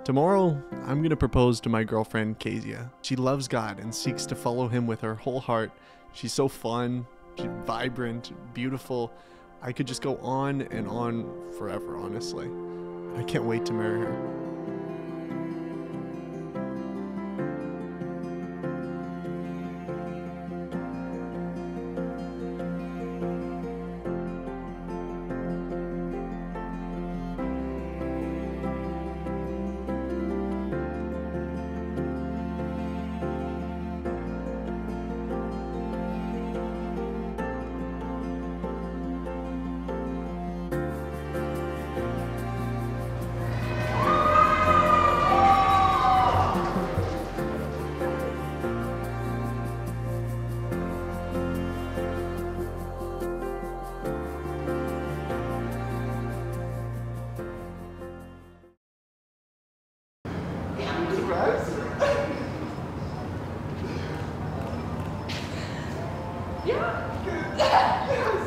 Tomorrow, I'm gonna propose to my girlfriend, Kazia. She loves God and seeks to follow him with her whole heart. She's so fun, she's vibrant, beautiful. I could just go on and on forever, honestly. I can't wait to marry her. Yeah.